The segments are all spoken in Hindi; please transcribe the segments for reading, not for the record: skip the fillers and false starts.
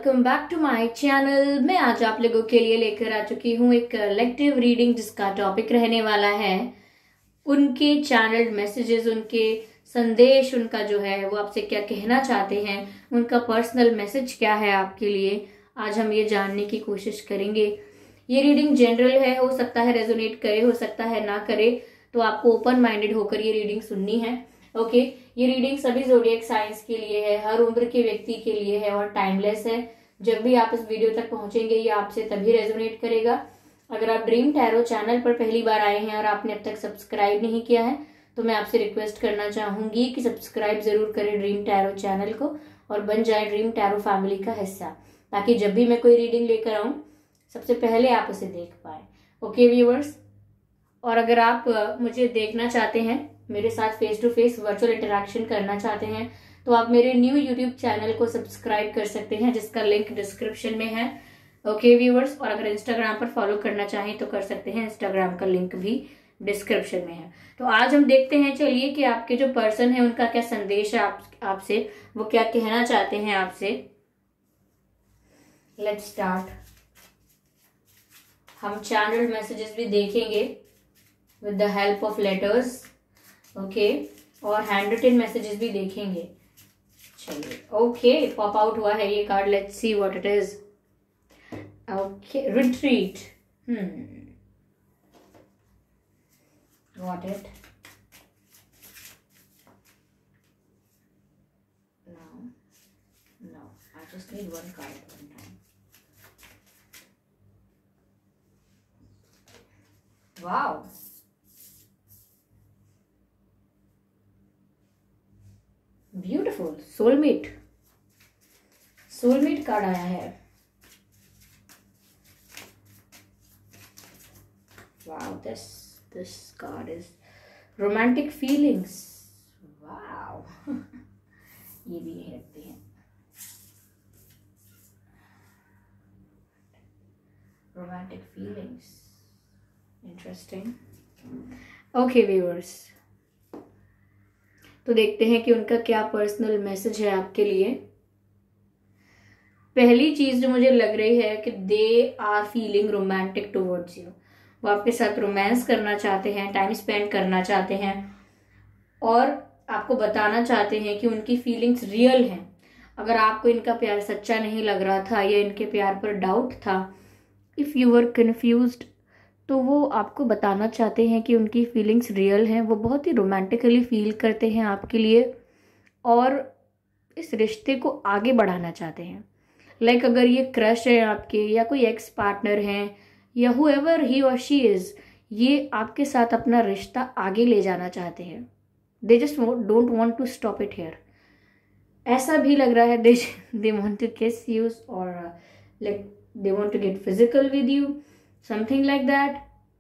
Welcome back to my channel. मैं आज आप लोगों के लिए लेकर आ चुकी हूँ एक कलेक्टिव रीडिंग जिसका टॉपिक रहने वाला है उनके चैनल मैसेजेस, उनके संदेश, उनका जो है वो आपसे क्या कहना चाहते हैं, उनका पर्सनल मैसेज क्या है आपके लिए। आज हम ये जानने की कोशिश करेंगे। ये रीडिंग जनरल है, हो सकता है रेजोनेट करे, हो सकता है ना करे, तो आपको ओपन माइंडेड होकर ये रीडिंग सुननी है। ओके ये रीडिंग सभी ज़ोडिएक साइंस के लिए है, हर उम्र के व्यक्ति के लिए है और टाइमलेस है। जब भी आप इस वीडियो तक पहुंचेंगे ये आपसे तभी रेजोनेट करेगा। अगर आप ड्रीम टैरो चैनल पर पहली बार आए हैं और आपने अब तक सब्सक्राइब नहीं किया है तो मैं आपसे रिक्वेस्ट करना चाहूंगी कि सब्सक्राइब जरूर करें ड्रीम टैरो चैनल को और बन जाए ड्रीम टैरो फैमिली का हिस्सा, ताकि जब भी मैं कोई रीडिंग लेकर आऊं सबसे पहले आप उसे देख पाए। ओके व्यूअर्स, और अगर आप मुझे देखना चाहते हैं, मेरे साथ face to face virtual interaction करना चाहते हैं, तो आप मेरे न्यू यूट्यूब चैनल को सब्सक्राइब कर सकते हैं जिसका लिंक डिस्क्रिप्शन में है। ओके व्यूअर्स, और अगर इंस्टाग्राम पर फॉलो करना चाहें तो कर सकते हैं, इंस्टाग्राम का लिंक भी डिस्क्रिप्शन में है। तो आज हम देखते हैं, चलिए, कि आपके जो पर्सन है उनका क्या संदेश है आपसे, वो क्या कहना चाहते हैं आपसे। Let's start. हम चैनल मैसेजेस भी देखेंगे with the help of letters, okay, और हैंड रिटन मैसेजेस भी देखेंगे। चलिए, ओके, पॉप आउट हुआ है ये card. Let's see what it is. Okay, retreat, got it. No, I just need one card at one time. Wow, beautiful. Soulmate, soulmate card आया है। Wow, this card is romantic feelings. Wow ये भी यही रखते हैं। Romantic feelings, interesting. Okay viewers, तो देखते हैं कि उनका क्या पर्सनल मैसेज है आपके लिए। पहली चीज जो मुझे लग रही है कि they are feeling romantic towards you. वो आपके साथ रोमांस करना चाहते हैं, टाइम स्पेंड करना चाहते हैं और आपको बताना चाहते हैं कि उनकी फीलिंग्स रियल हैं। अगर आपको इनका प्यार सच्चा नहीं लग रहा था या इनके प्यार पर डाउट था, इफ यू वर कंफ्यूज्ड, तो वो आपको बताना चाहते हैं कि उनकी फीलिंग्स रियल हैं। वो बहुत ही रोमांटिकली फील करते हैं आपके लिए और इस रिश्ते को आगे बढ़ाना चाहते हैं। लाइक अगर ये क्रश है आपके या कोई एक्स पार्टनर हैं या हुएवर ही और शी इज़, ये आपके साथ अपना रिश्ता आगे ले जाना चाहते हैं। They just don't want to stop it here. ऐसा भी लग रहा है they want to kiss you और like they want to get physical with you, something like that,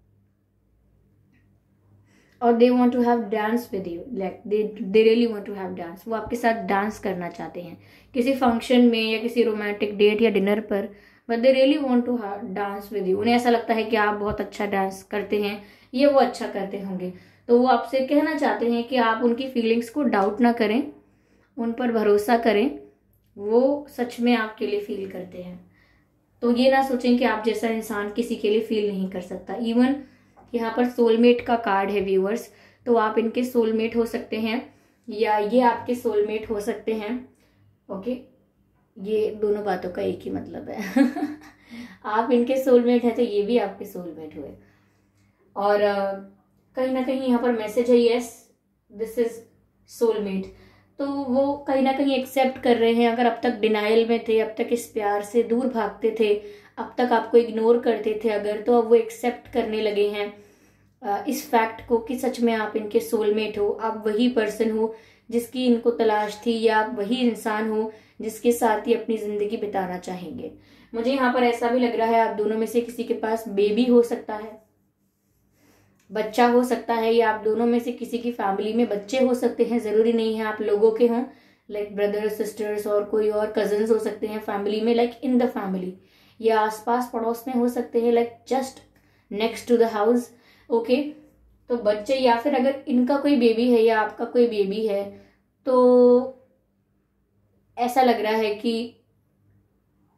or they want to have dance with you, like they really want to have dance। वो आपके साथ डांस करना चाहते हैं किसी फंक्शन में या किसी रोमांटिक डेट या डिनर पर, but they really want to have dance with you। उन्हें ऐसा लगता है कि आप बहुत अच्छा डांस करते हैं या वो अच्छा करते होंगे, तो वो आपसे कहना चाहते हैं कि आप उनकी फीलिंग्स को डाउट ना करें, उन पर भरोसा करें, वो सच में आपके लिए फील करते हैं। तो ये ना सोचें कि आप जैसा इंसान किसी के लिए फील नहीं कर सकता। इवन यहाँ पर सोलमेट का कार्ड है व्यूअर्स, तो आप इनके सोलमेट हो सकते हैं या ये आपके सोलमेट हो सकते हैं। ओके, ये दोनों बातों का एक ही मतलब है आप इनके सोलमेट है तो ये भी आपके सोलमेट हुए। और कहीं ना कहीं यहाँ पर मैसेज है, यस दिस इज सोलमेट। तो वो कहीं ना कहीं एक्सेप्ट कर रहे हैं। अगर अब तक डिनाइल में थे, अब तक इस प्यार से दूर भागते थे, अब तक आपको इग्नोर करते थे अगर, तो अब वो एक्सेप्ट करने लगे हैं इस फैक्ट को कि सच में आप इनके सोलमेट हो। आप वही पर्सन हो जिसकी इनको तलाश थी, या आप वही इंसान हो जिसके साथ ही अपनी जिंदगी बिताना चाहेंगे। मुझे यहाँ पर ऐसा भी लग रहा है आप दोनों में से किसी के पास बेबी हो सकता है, बच्चा हो सकता है, या आप दोनों में से किसी की फैमिली में बच्चे हो सकते हैं। जरूरी नहीं है आप लोगों के हों, लाइक ब्रदर्स सिस्टर्स और कोई और कजन्स हो सकते हैं फैमिली में, लाइक इन द फैमिली, या आसपास पड़ोस में हो सकते हैं, like just next to the house. Okay, तो बच्चे, या फिर अगर इनका कोई बेबी है या आपका कोई बेबी है, तो ऐसा लग रहा है कि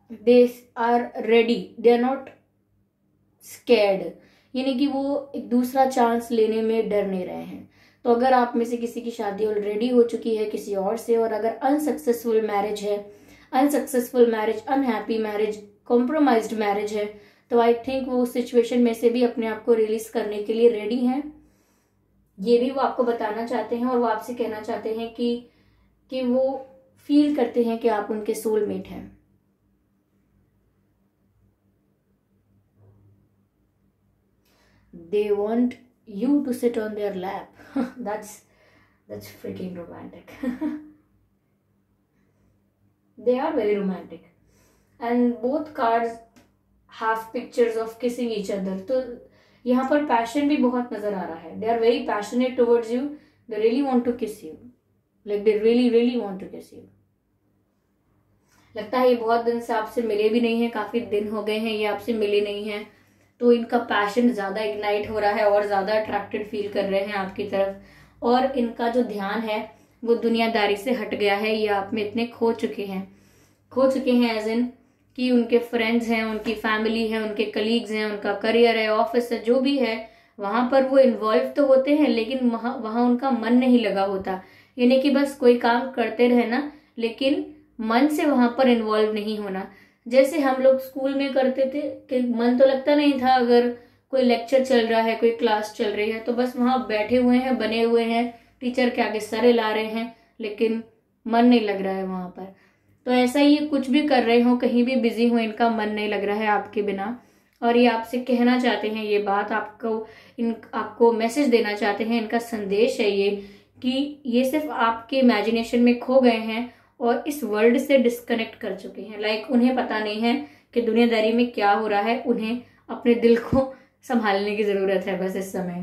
they are ready, they are not scared, यानी कि वो एक दूसरा चांस लेने में डर नहीं रहे हैं। तो अगर आप में से किसी की शादी ऑलरेडी हो चुकी है किसी और से, और अगर अनसक्सेसफुल मैरिज है, unsuccessful marriage, unhappy marriage, compromised marriage है, तो आई थिंक वो उस सिचुएशन में से भी अपने आप को रिलीज करने के लिए रेडी हैं। ये भी वो आपको बताना चाहते हैं, और वो आपसे कहना चाहते हैं कि वो फील करते हैं कि आप उनके सोलमेट हैं। They want you to sit on their lap. That's freaking romantic. They are very romantic, and both cards have pictures of kissing each other. तो यहाँ पर पैशन भी बहुत नजर आ रहा है। They are very passionate towards you. They really want to kiss you. Like they really want to kiss you. लगता है ये बहुत दिन से आपसे मिले भी नहीं है, काफी दिन हो गए हैं ये आपसे मिले नहीं हैं, तो इनका पैशन ज्यादा इग्नाइट हो रहा है और ज्यादा अट्रैक्टेड फील कर रहे हैं आपकी तरफ, और इनका जो ध्यान है वो दुनियादारी से हट गया है। ये आप में इतने खो चुके हैं एज इन कि उनके फ्रेंड्स हैं, उनकी फैमिली है, उनके कलीग्स हैं, उनका करियर है, ऑफिस है, जो भी है वहां पर वो इन्वॉल्व तो होते हैं, लेकिन वहां उनका मन नहीं लगा होता। यानी कि बस कोई काम करते रहे ना, लेकिन मन से वहां पर इन्वॉल्व नहीं होना। जैसे हम लोग स्कूल में करते थे कि मन तो लगता नहीं था, अगर कोई लेक्चर चल रहा है, कोई क्लास चल रही है, तो बस वहां बैठे हुए हैं, बने हुए हैं, टीचर के आगे सरे ला रहे हैं, लेकिन मन नहीं लग रहा है वहां पर। तो ऐसा ही कुछ भी कर रहे हो, कहीं भी बिजी हो, इनका मन नहीं लग रहा है आपके बिना, और ये आपसे कहना चाहते हैं ये बात, आपको मैसेज देना चाहते हैं। इनका संदेश है ये कि ये सिर्फ आपके इमेजिनेशन में खो गए हैं और इस वर्ल्ड से डिस्कनेक्ट कर चुके हैं। लाइक उन्हें पता नहीं है कि दुनियादारी में क्या हो रहा है, उन्हें अपने दिल को संभालने की जरूरत है बस इस समय।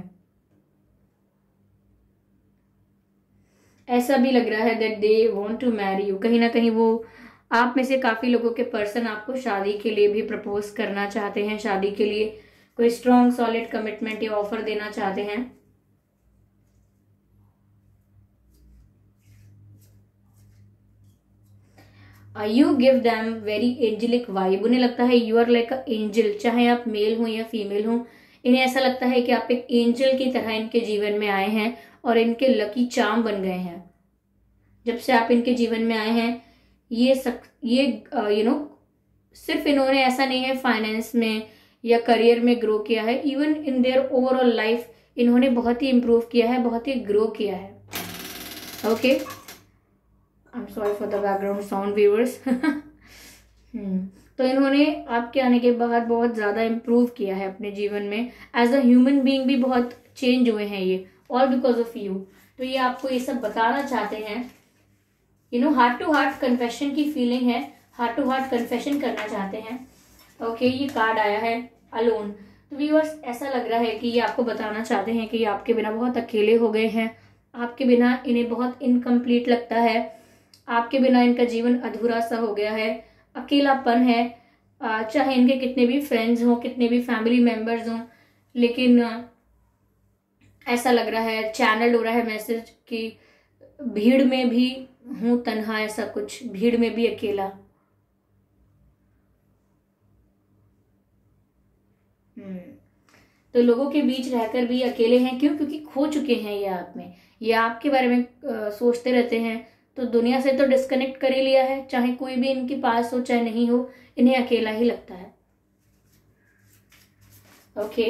ऐसा भी लग रहा है that they want to marry you. कहीं ना कहीं वो आप में से काफी लोगों के पर्सन आपको शादी के लिए भी प्रपोज करना चाहते हैं, शादी के लिए कोई स्ट्रॉन्ग सॉलिड कमिटमेंट या ऑफर देना चाहते हैं। You give them very angelic vibe. उन्हें लगता है you are like a angel, चाहे आप मेल हो या फीमेल हो, इन्हें ऐसा लगता है कि आप एक एंजल की तरह इनके जीवन में आए हैं और इनके लकी चार्म बन गए हैं। जब से आप इनके जीवन में आए हैं, ये सिर्फ इन्होंने ऐसा नहीं है फाइनेंस में या करियर में ग्रो किया है, even in their overall life इन्होंने बहुत ही इंप्रूव किया है, बहुत ही ग्रो किया है। Okay, I am sorry for the background sound viewers. तो इन्होंने आपके आने के बाद बहुत ज्यादा इंप्रूव किया है अपने जीवन में, एज अ ह्यूमन बीइंग भी बहुत चेंज हुए हैं ये, ऑल बिकॉज ऑफ यू। तो ये आपको ये सब बताना चाहते हैं, हार्ट टू हार्ट कन्फेशन की फीलिंग है, हार्ट टू हार्ट कन्फेशन करना चाहते हैं। ओके, ये कार्ड आया है अलोन। तो व्यूअर्स ऐसा लग रहा है कि ये आपको बताना चाहते हैं कि ये आपके बिना बहुत अकेले हो गए हैं, आपके बिना इन्हें बहुत इनकम्प्लीट लगता है, आपके बिना इनका जीवन अधूरा सा हो गया है, अकेलापन है। चाहे इनके कितने भी फ्रेंड्स हों, कितने भी फैमिली मेंबर्स हों, लेकिन ऐसा लग रहा है, चैनल हो रहा है मैसेज कि भीड़ में भी हूं तन्हा, ऐसा कुछ, भीड़ में भी अकेला। तो लोगों के बीच रहकर भी अकेले हैं। क्यों? क्योंकि खो चुके हैं ये आप में, ये आपके बारे में सोचते रहते हैं, तो दुनिया से तो डिस्कनेक्ट कर ही लिया है। चाहे कोई भी इनके पास हो चाहे नहीं हो, इन्हें अकेला ही लगता है। ओके,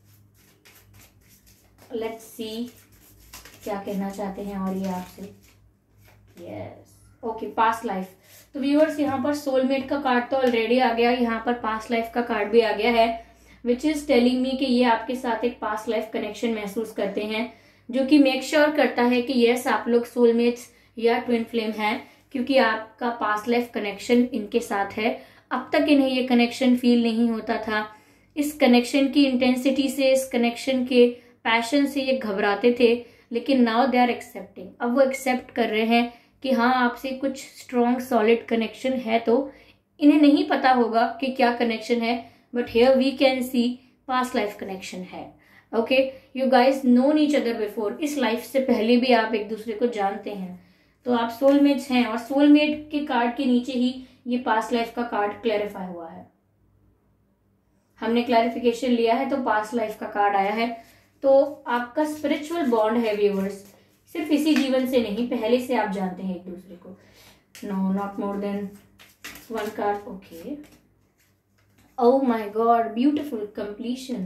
लेट्स सी क्या कहना चाहते हैं और ये आपसे। Yes, okay, past life. तो व्यूअर्स यहाँ पर सोलमेट का कार्ड तो ऑलरेडी आ गया, यहाँ पर पास्ट लाइफ का कार्ड भी आ गया है, विच इज टेलिंग मी कि ये आपके साथ एक पास्ट लाइफ कनेक्शन महसूस करते हैं, जो कि मेक श्योर करता है कि यस आप लोग सोलमेट्स या ट्विन फ्लेम हैं, क्योंकि आपका पास्ट लाइफ कनेक्शन इनके साथ है। अब तक इन्हें ये कनेक्शन फील नहीं होता था, इस कनेक्शन की इंटेंसिटी से, इस कनेक्शन के पैशन से ये घबराते थे, लेकिन नाउ दे आर एक्सेप्टिंग। अब वो एक्सेप्ट कर रहे हैं कि हाँ आपसे कुछ स्ट्रॉन्ग सॉलिड कनेक्शन है। तो इन्हें नहीं पता होगा कि क्या कनेक्शन है, but here we can see past life connection है। Okay, you guys known each other before, इस लाइफ से पहले भी आप एक दूसरे को जानते हैं, तो आप सोलमेट्स हैं। और सोलमेट के कार्ड के नीचे ही ये पास्ट लाइफ का कार्ड क्लैरिफाई हुआ है, हमने क्लैरिफिकेशन लिया है तो पास्ट लाइफ का कार्ड आया है। तो आपका स्पिरिचुअल बॉन्ड है व्यूअर्स, सिर्फ इसी जीवन से नहीं, पहले से आप जानते हैं एक दूसरे को। No, not more than one card. Okay, oh my god, beautiful completion.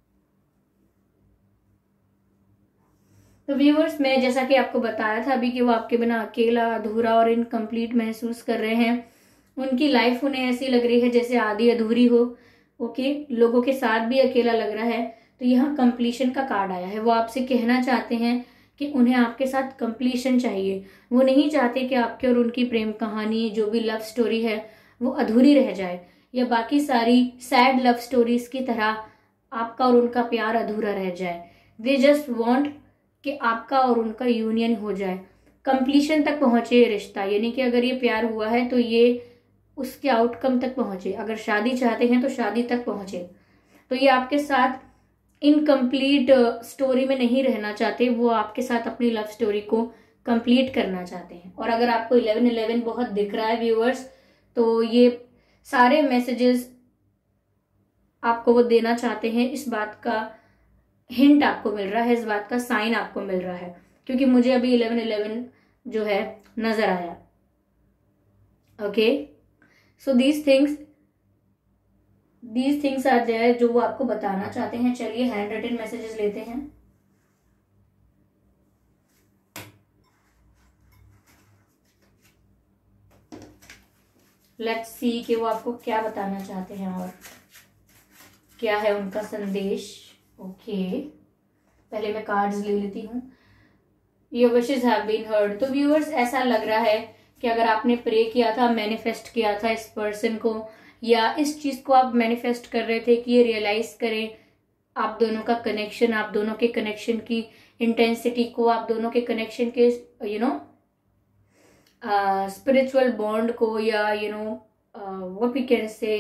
तो व्यूअर्स, मैं जैसा कि आपको बताया था अभी कि वो आपके बिना अकेला, अधूरा और इनकम्प्लीट महसूस कर रहे हैं। उनकी लाइफ उन्हें ऐसी लग रही है जैसे आधी अधूरी हो। ओके, लोगों के साथ भी अकेला लग रहा है। तो यहाँ कंप्लीशन का कार्ड आया है। वो आपसे कहना चाहते हैं कि उन्हें आपके साथ कंप्लीशन चाहिए। वो नहीं चाहते कि आपके और उनकी प्रेम कहानी, जो भी लव स्टोरी है, वो अधूरी रह जाए या बाकी सारी सैड लव स्टोरीज की तरह आपका और उनका प्यार अधूरा रह जाए। दे जस्ट वॉन्ट कि आपका और उनका यूनियन हो जाए, कंप्लीशन तक पहुंचे ये रिश्ता। यानी कि अगर ये प्यार हुआ है तो ये उसके आउटकम तक पहुंचे, अगर शादी चाहते हैं तो शादी तक पहुंचे। तो ये आपके साथ इनकम्प्लीट स्टोरी में नहीं रहना चाहते, वो आपके साथ अपनी लव स्टोरी को कंप्लीट करना चाहते हैं। और अगर आपको 1111 बहुत दिख रहा है व्यूअर्स, तो ये सारे मैसेजेस आपको वो देना चाहते हैं, इस बात का हिंट आपको मिल रहा है, इस बात का साइन आपको मिल रहा है, क्योंकि मुझे अभी 1111 जो है नजर आया। Okay, so these things are there जो वो आपको बताना चाहते हैं। चलिए हैंड रिटन मैसेजेस लेते हैं। लेट्स सी कि वो आपको क्या बताना चाहते हैं और क्या है उनका संदेश। ओके, पहले मैं कार्ड्स ले लेती हूँ। Your wishes have been heard. तो व्यूअर्स, ऐसा लग रहा है कि अगर आपने प्रे किया था, मैनिफेस्ट किया था इस पर्सन को, या इस चीज को आप मैनिफेस्ट कर रहे थे कि ये रियलाइज करें आप दोनों का कनेक्शन, आप दोनों के कनेक्शन की इंटेंसिटी को, आप दोनों के कनेक्शन के स्पिरिचुअल बॉन्ड को, या व्हाट वी कैन से,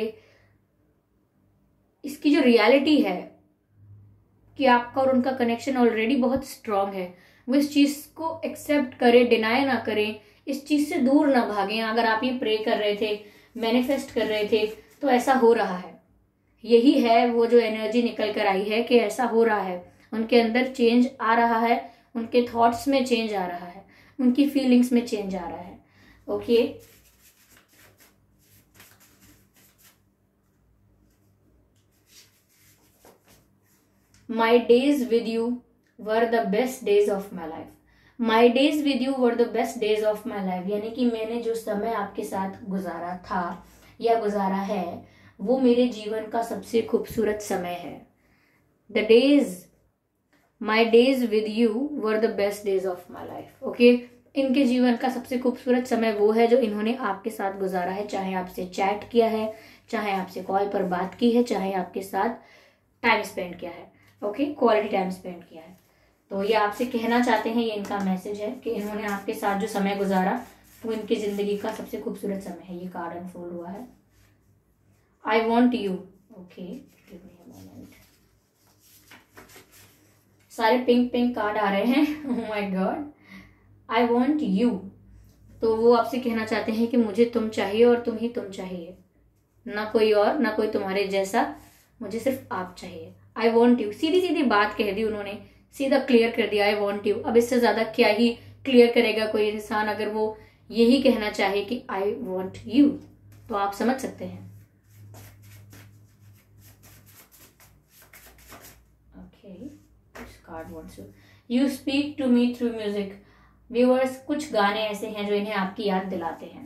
इसकी जो रियलिटी है कि आपका और उनका कनेक्शन ऑलरेडी बहुत स्ट्रांग है, वो इस चीज को एक्सेप्ट करें, डिनाई ना करें, इस चीज से दूर ना भागें। अगर आप ये प्रे कर रहे थे, मैनिफेस्ट कर रहे थे, तो ऐसा हो रहा है। यही है वो जो एनर्जी निकल कर आई है कि ऐसा हो रहा है, उनके अंदर चेंज आ रहा है, उनके थॉट्स में चेंज आ रहा है, उनकी फीलिंग्स में चेंज आ रहा है। Okay, My days with you were the best days of my life. My days with you were the best days of my life. यानी कि मैंने जो समय आपके साथ गुजारा था या गुजारा है, वो मेरे जीवन का सबसे खूबसूरत समय है। My days with you were the best days of my life. Okay? इनके जीवन का सबसे खूबसूरत समय वो है जो इन्होंने आपके साथ गुजारा है, चाहे आपसे चैट किया है, चाहे आपसे कॉल पर बात की है, चाहे आपके साथ टाइम स्पेंड किया है। ओके, क्वालिटी टाइम स्पेंड किया है। तो ये आपसे कहना चाहते हैं, ये इनका मैसेज है कि इन्होंने आपके साथ जो समय गुजारा वो इनकी जिंदगी का सबसे खूबसूरत समय है। ये कार्ड अनफोल्ड हुआ है। I want you. Okay, give me a moment. सारे पिंक पिंक कार्ड आ रहे हैं। Oh my god, I want you. तो वो आपसे कहना चाहते हैं कि मुझे तुम चाहिए और तुम ही तुम चाहिए, ना कोई और, ना कोई तुम्हारे जैसा, मुझे सिर्फ आप चाहिए। आई वॉन्ट यू, सीधी सीधी बात कह दी उन्होंने, सीधा क्लियर कर दिया, आई वॉन्ट यू। अब इससे ज्यादा क्या ही क्लियर करेगा कोई इंसान, अगर वो यही कहना चाहे कि आई वॉन्ट यू, तो आप समझ सकते हैं। Okay, card wants you. You speak to me through music. Viewers, कुछ गाने ऐसे हैं जो इन्हें आपकी याद दिलाते हैं।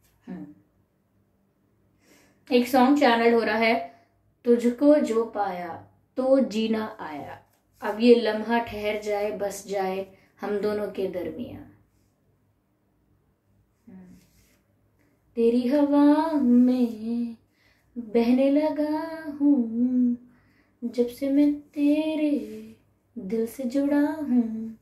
एक सॉन्ग चैनल हो रहा है, तुझको जो पाया तो जीना आया, अब ये लम्हा ठहर जाए, बस जाए हम दोनों के दरमियां। तेरी हवा में बहने लगा हूँ, जब से मैं तेरे दिल से जुड़ा हूँ,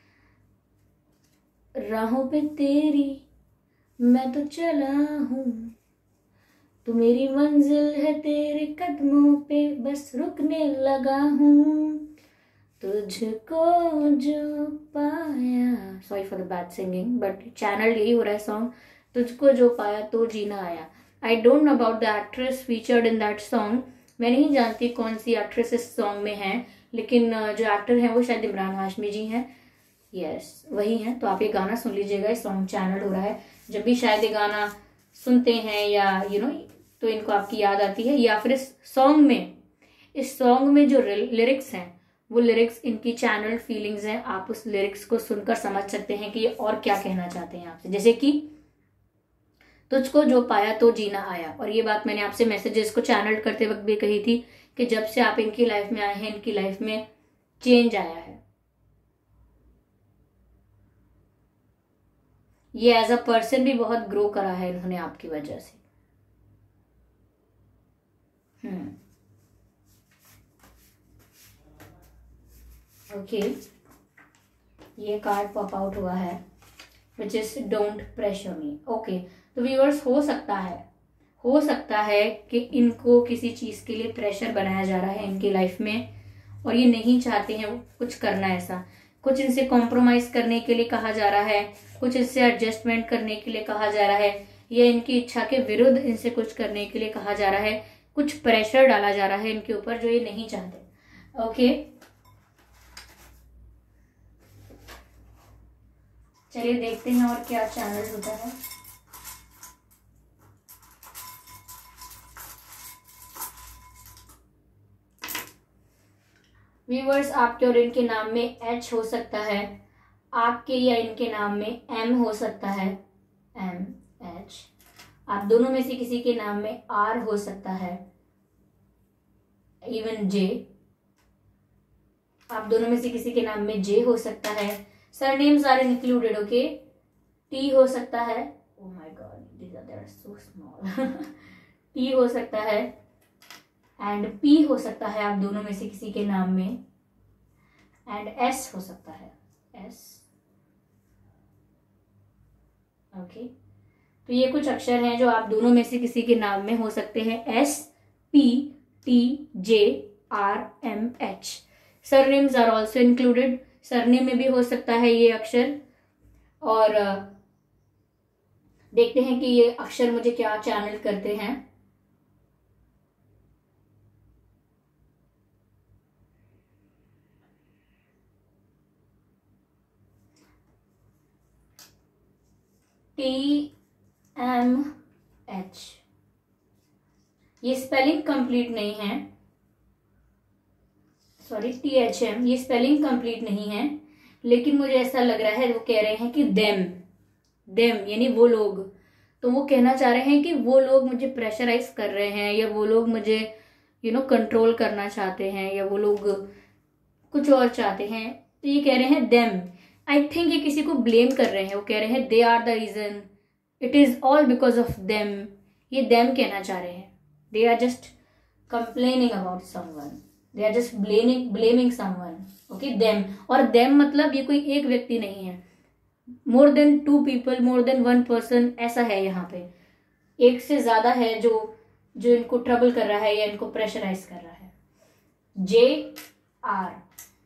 राहों पे तेरी मैं तो चला हूँ, तू मेरी मंजिल है, तेरे कदमों पे बस रुकने लगा हूँ, तुझको जो पाया। Sorry for the bad singing, but channel यही हो रहा है सॉन्ग, तुझको जो पाया तो जीना आया। I don't know about the actress featured in that song, मैं नहीं जानती कौन सी एक्ट्रेस इस सॉन्ग में है, लेकिन जो एक्टर हैं वो शायद इमरान हाशमी जी हैं। यस वही हैं। तो आप ये गाना सुन लीजिएगा, इस सॉन्ग चैनल हो रहा है। जब भी शायद ये गाना सुनते हैं या तो इनको आपकी याद आती है, या फिर इस सॉन्ग में जो लिरिक्स हैं वो लिरिक्स इनकी चैनल फीलिंग्स हैं। आप उस लिरिक्स को सुनकर समझ सकते हैं कि ये और क्या कहना चाहते हैं आपसे। जैसे कि तुझको जो पाया तो जीना आया, और ये बात मैंने आपसे मैसेजेस को चैनल करते वक्त भी कही थी कि जब से आप इनकी लाइफ में आए हैं इनकी लाइफ में चेंज आया है। ये एज अ पर्सन भी बहुत ग्रो करा है इन्होंने आपकी वजह से। ओके, ये कार्ड पॉप आउट हुआ है which is don't pressure me. Okay, तो व्यूअर्स हो सकता है कि इनको किसी चीज के लिए प्रेशर बनाया जा रहा है इनकी लाइफ में, और ये नहीं चाहते हैं कुछ करना ऐसा। कुछ इनसे कॉम्प्रोमाइज करने के लिए कहा जा रहा है, कुछ इससे एडजस्टमेंट करने के लिए कहा जा रहा है, या इनकी इच्छा के विरुद्ध इनसे कुछ करने के लिए कहा जा रहा है। कुछ प्रेशर डाला जा रहा है इनके ऊपर जो ये नहीं चाहते। ओके, चलिए देखते हैं और क्या चैनल होता है। व्यूअर्स, आपके और इनके नाम में H हो सकता है, आपके या इनके नाम में M हो सकता है, MH। आप दोनों में से किसी के नाम में R हो सकता है, इवन J। आप दोनों में से किसी के नाम में J हो सकता है। Surnames are included. Okay, T हो सकता है, oh my god these are so small. T हो सकता है एंड P हो सकता है आप दोनों में से किसी के नाम में, एंड S हो सकता है, S। ओके, तो ये कुछ अक्षर हैं जो आप दोनों में से किसी के नाम में हो सकते हैं, S, P, T, J, R, M, H। Surnames are also included, surname में भी हो सकता है ये अक्षर। और देखते हैं कि ये अक्षर मुझे क्या चैनल करते हैं। TMH, ये स्पेलिंग कंप्लीट नहीं है, सॉरी THM, ये स्पेलिंग कंप्लीट नहीं है, लेकिन मुझे ऐसा लग रहा है वो कह रहे हैं कि देम यानी वो लोग। तो वो कहना चाह रहे हैं कि वो लोग मुझे प्रेशराइज कर रहे हैं, या वो लोग मुझे कंट्रोल करना चाहते हैं, या वो लोग कुछ और चाहते हैं। तो ये कह रहे हैं देम। आई थिंक ये किसी को ब्लेम कर रहे हैं। वो कह रहे हैं they are the reason, it is all because of them. ये देम कहना चाह रहे हैं। They are just complaining about someone, they are just blaming someone. Okay, them. और देम मतलब ये कोई एक व्यक्ति नहीं है, more than 2 people, more than 1 person, ऐसा है यहाँ पे। एक से ज्यादा है जो इनको ट्रबल कर रहा है या इनको प्रेशराइज कर रहा है। JR,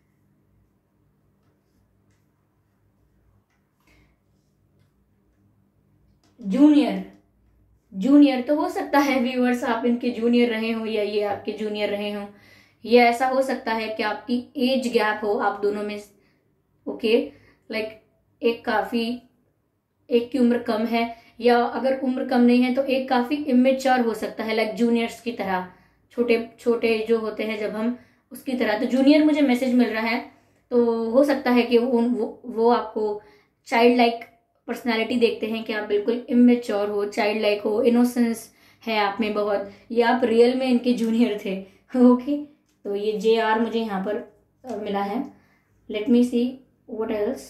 जूनियर तो हो सकता है व्यूअर्स आप इनके जूनियर रहे हो, या ये आपके जूनियर रहे हो, या ऐसा हो सकता है कि आपकी एज गैप हो आप दोनों में। ओके, लाइक एक की उम्र कम है, या अगर उम्र कम नहीं है तो एक काफी इमेच्योर हो सकता है, लाइक जूनियर्स की तरह, छोटे छोटे जो होते हैं जब हम, उसकी तरह। तो जूनियर मुझे मैसेज मिल रहा है, तो हो सकता है कि वो आपको चाइल्ड लाइक पर्सनैलिटी देखते हैं कि आप बिल्कुल इमेच्योर हो, चाइल्ड लाइक हो, इनोसेंस है आप में बहुत, ये आप रियल में इनके जूनियर थे। ओके, तो ये JR मुझे यहाँ पर मिला है। Let me see what else.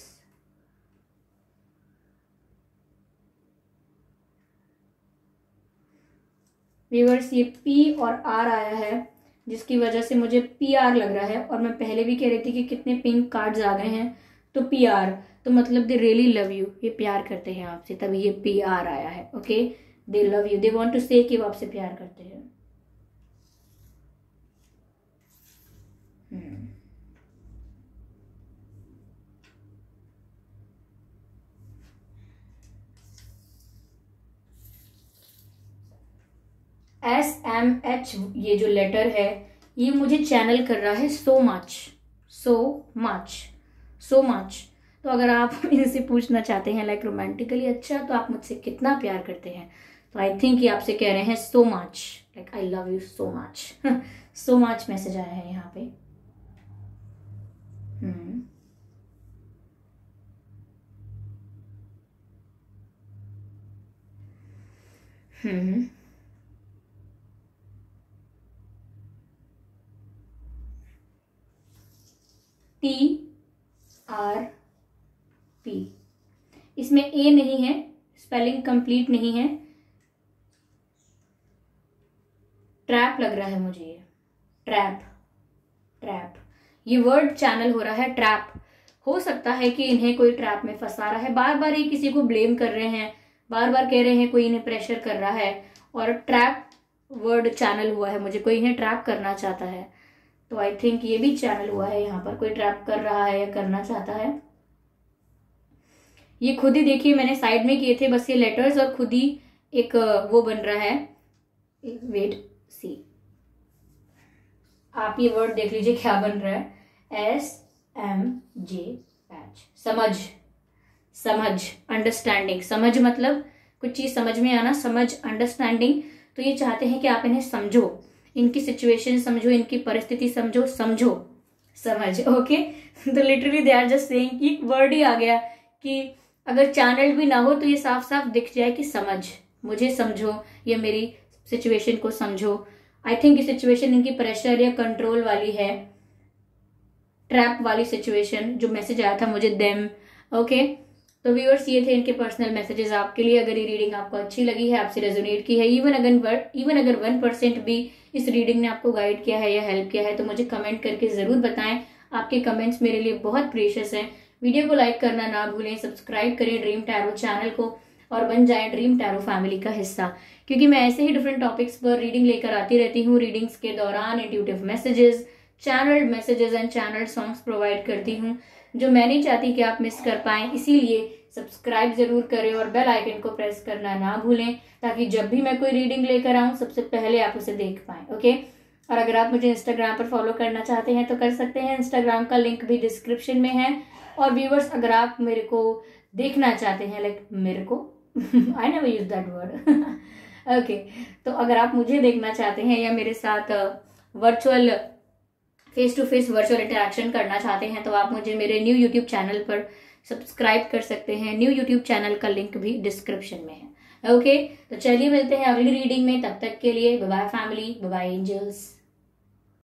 Viewers, ये P और R आया है, जिसकी वजह से मुझे PR लग रहा है। और मैं पहले भी कह रही थी कि कितने पिंक कार्ड्स आ गए हैं, तो PR तो मतलब दे रियली लव यू, ये प्यार करते हैं आपसे, तभी ये PR आया है। Okay, they love you, they want to say कि वो आपसे प्यार करते हैं। SMH ये जो लेटर है ये मुझे चैनल कर रहा है so much, so much, so much. तो अगर आप इनसे पूछना चाहते हैं लाइक रोमांटिकली, अच्छा तो आप मुझसे कितना प्यार करते हैं, तो आई थिंक ये आपसे कह रहे हैं so much, like I love you so much. So much message आया है यहाँ पे। हम्म TRP, इसमें ए नहीं है, स्पेलिंग कंप्लीट नहीं है, ट्रैप लग रहा है मुझे ये, ट्रैप, ट्रैप, ये वर्ड चैनल हो रहा है ट्रैप। हो सकता है कि इन्हें कोई ट्रैप में फंसा रहा है, बार बार ये किसी को ब्लेम कर रहे हैं, बार बार कह रहे हैं कोई इन्हें प्रेशर कर रहा है, और ट्रैप वर्ड चैनल हुआ है, मुझे कोई इन्हें ट्रैप करना चाहता है। तो आई थिंक ये भी चैनल हुआ है, यहाँ पर कोई ट्रैप कर रहा है या करना चाहता है। ये खुद ही देखिए मैंने साइड में किए थे बस ये लेटर्स, और खुद ही एक वो बन रहा है, वेट सी, आप ये वर्ड देख लीजिए क्या बन रहा है, SMJH, समझ, समझ, अंडरस्टैंडिंग, समझ मतलब कुछ चीज समझ में आना, समझ, अंडरस्टैंडिंग। तो ये चाहते हैं कि आप इन्हें समझो, इनकी सिचुएशन समझो, इनकी परिस्थिति समझो, समझो, समझ, ओके। तो literally they are just saying, एक वर्ड ही आ गया कि अगर चैनल भी ना हो तो ये साफ साफ दिख जाए कि समझ, मुझे समझो, ये मेरी सिचुएशन को समझो। आई थिंक ये सिचुएशन इनकी प्रेशर या कंट्रोल वाली है, ट्रैप वाली सिचुएशन, जो मैसेज आया था मुझे देम, ओके। तो व्यूअर्स ये थे इनके पर्सनल मैसेजेस आपके लिए। अगर ये रीडिंग आपको अच्छी लगी है, आपसे रेजोनेट की है, इवन अगर 1% भी इस रीडिंग ने आपको गाइड किया है या हेल्प किया है, तो मुझे कमेंट करके जरूर बताएं। आपके कमेंट्स मेरे लिए बहुत प्रीशियस हैं। वीडियो को लाइक करना ना भूलें, सब्सक्राइब करें ड्रीम टैरो चैनल को और बन जाएं ड्रीम टैरो फैमिली का हिस्सा, क्योंकि मैं ऐसे ही डिफरेंट टॉपिक्स पर रीडिंग लेकर आती रहती हूँ। रीडिंग्स के दौरान intuitive messages, channel messages and channel songs provide करती हूँ, जो मैं नहीं चाहती कि आप मिस कर पाएं। इसीलिए सब्सक्राइब जरूर करें और बेल आइकन को प्रेस करना ना भूलें, ताकि जब भी मैं कोई रीडिंग लेकर आऊं सबसे पहले आप उसे देख पाएं, ओके। और अगर आप मुझे इंस्टाग्राम पर फॉलो करना चाहते हैं तो कर सकते हैं, इंस्टाग्राम का लिंक भी डिस्क्रिप्शन में है। और व्यूवर्स अगर आप मेरे को देखना चाहते हैं, लाइक मेरे को I never use that word, okay, तो अगर आप मुझे देखना चाहते हैं या मेरे साथ virtual face to face virtual interaction करना चाहते हैं, तो आप मुझे मेरे न्यू यूट्यूब चैनल पर सब्सक्राइब कर सकते हैं। न्यू यूट्यूब चैनल का लिंक भी डिस्क्रिप्शन में है, ओके। तो चलिए मिलते हैं अगली रीडिंग में, तब तक के लिए bye bye family, bye bye angels.